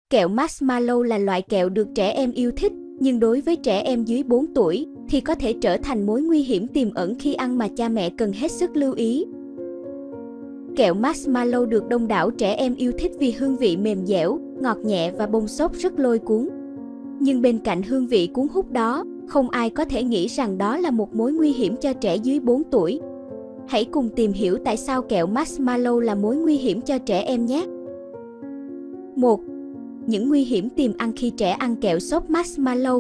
Kẹo marshmallow là loại kẹo được trẻ em yêu thích, nhưng đối với trẻ em dưới 4 tuổi thì có thể trở thành mối nguy hiểm tiềm ẩn khi ăn mà cha mẹ cần hết sức lưu ý. Kẹo marshmallow được đông đảo trẻ em yêu thích vì hương vị mềm dẻo, ngọt nhẹ và bông xốp rất lôi cuốn. Nhưng bên cạnh hương vị cuốn hút đó, không ai có thể nghĩ rằng đó là một mối nguy hiểm cho trẻ dưới 4 tuổi. Hãy cùng tìm hiểu tại sao kẹo marshmallow là mối nguy hiểm cho trẻ em nhé. 1. Những nguy hiểm tiềm ẩn khi trẻ ăn kẹo xốp marshmallow.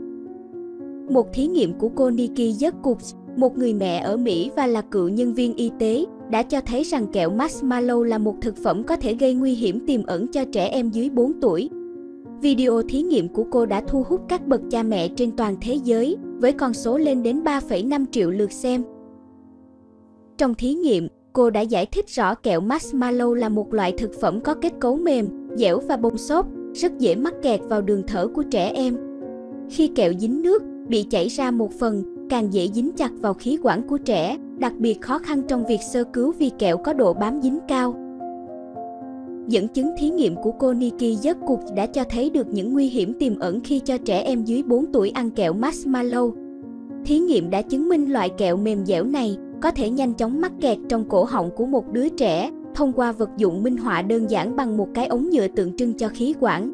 Một thí nghiệm của cô Nikki Jacobs, một người mẹ ở Mỹ và là cựu nhân viên y tế, đã cho thấy rằng kẹo marshmallow là một thực phẩm có thể gây nguy hiểm tiềm ẩn cho trẻ em dưới 4 tuổi. Video thí nghiệm của cô đã thu hút các bậc cha mẹ trên toàn thế giới, với con số lên đến 3,5 triệu lượt xem. Trong thí nghiệm, cô đã giải thích rõ kẹo marshmallow là một loại thực phẩm có kết cấu mềm, dẻo và bông xốp, rất dễ mắc kẹt vào đường thở của trẻ em. Khi kẹo dính nước, bị chảy ra một phần, càng dễ dính chặt vào khí quản của trẻ, đặc biệt khó khăn trong việc sơ cứu vì kẹo có độ bám dính cao. Dẫn chứng thí nghiệm của cô Nikki Jacobs đã cho thấy được những nguy hiểm tiềm ẩn khi cho trẻ em dưới 4 tuổi ăn kẹo marshmallow. Thí nghiệm đã chứng minh loại kẹo mềm dẻo này có thể nhanh chóng mắc kẹt trong cổ họng của một đứa trẻ thông qua vật dụng minh họa đơn giản bằng một cái ống nhựa tượng trưng cho khí quản.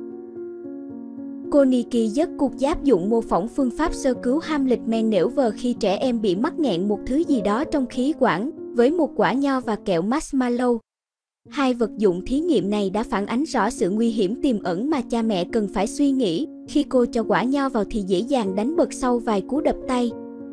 Cô Nikki Jacobs áp dụng mô phỏng phương pháp sơ cứu Heimlich-Maneuver khi trẻ em bị mắc nghẹn một thứ gì đó trong khí quản với một quả nho và kẹo marshmallow. Hai vật dụng thí nghiệm này đã phản ánh rõ sự nguy hiểm tiềm ẩn mà cha mẹ cần phải suy nghĩ. Khi cô cho quả nho vào thì dễ dàng đánh bật sau vài cú đập tay.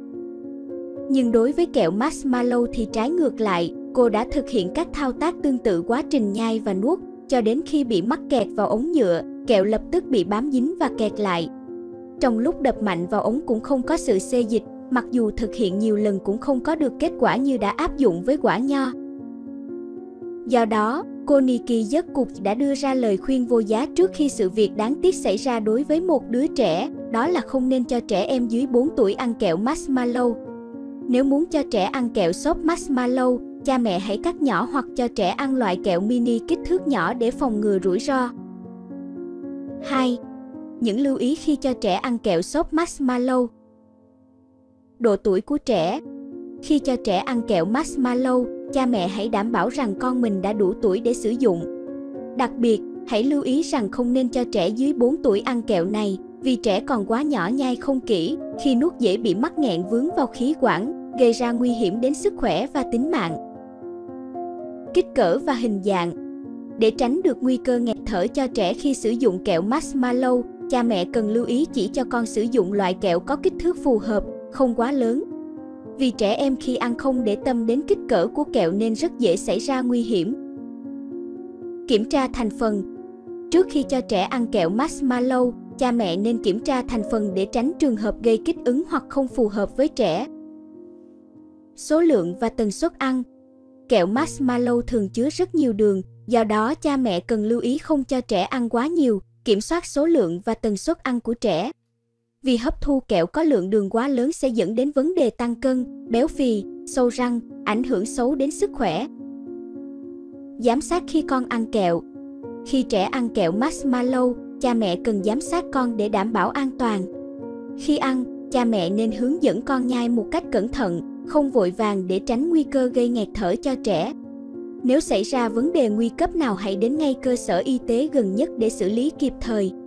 Nhưng đối với kẹo marshmallow thì trái ngược lại, cô đã thực hiện các thao tác tương tự quá trình nhai và nuốt, cho đến khi bị mắc kẹt vào ống nhựa, kẹo lập tức bị bám dính và kẹt lại. Trong lúc đập mạnh vào ống cũng không có sự xê dịch, mặc dù thực hiện nhiều lần cũng không có được kết quả như đã áp dụng với quả nho. Do đó, cô Nikki Jacobs đã đưa ra lời khuyên vô giá trước khi sự việc đáng tiếc xảy ra đối với một đứa trẻ, đó là không nên cho trẻ em dưới 4 tuổi ăn kẹo marshmallow. Nếu muốn cho trẻ ăn kẹo xốp marshmallow, cha mẹ hãy cắt nhỏ hoặc cho trẻ ăn loại kẹo mini kích thước nhỏ để phòng ngừa rủi ro. 2. Những lưu ý khi cho trẻ ăn kẹo xốp marshmallow. Độ tuổi của trẻ. Khi cho trẻ ăn kẹo marshmallow, cha mẹ hãy đảm bảo rằng con mình đã đủ tuổi để sử dụng. Đặc biệt, hãy lưu ý rằng không nên cho trẻ dưới 4 tuổi ăn kẹo này, vì trẻ còn quá nhỏ nhai không kỹ, khi nuốt dễ bị mắc nghẹn vướng vào khí quản, gây ra nguy hiểm đến sức khỏe và tính mạng. Kích cỡ và hình dạng. Để tránh được nguy cơ nghẹt thở cho trẻ khi sử dụng kẹo marshmallow, cha mẹ cần lưu ý chỉ cho con sử dụng loại kẹo có kích thước phù hợp, không quá lớn. Vì trẻ em khi ăn không để tâm đến kích cỡ của kẹo nên rất dễ xảy ra nguy hiểm. Kiểm tra thành phần. Trước khi cho trẻ ăn kẹo marshmallow, cha mẹ nên kiểm tra thành phần để tránh trường hợp gây kích ứng hoặc không phù hợp với trẻ. Số lượng và tần suất ăn. Kẹo marshmallow thường chứa rất nhiều đường, do đó cha mẹ cần lưu ý không cho trẻ ăn quá nhiều, kiểm soát số lượng và tần suất ăn của trẻ. Vì hấp thu kẹo có lượng đường quá lớn sẽ dẫn đến vấn đề tăng cân, béo phì, sâu răng, ảnh hưởng xấu đến sức khỏe. Giám sát khi con ăn kẹo. Khi trẻ ăn kẹo marshmallow, cha mẹ cần giám sát con để đảm bảo an toàn. Khi ăn, cha mẹ nên hướng dẫn con nhai một cách cẩn thận, không vội vàng để tránh nguy cơ gây nghẹt thở cho trẻ. Nếu xảy ra vấn đề nguy cấp nào hãy đến ngay cơ sở y tế gần nhất để xử lý kịp thời.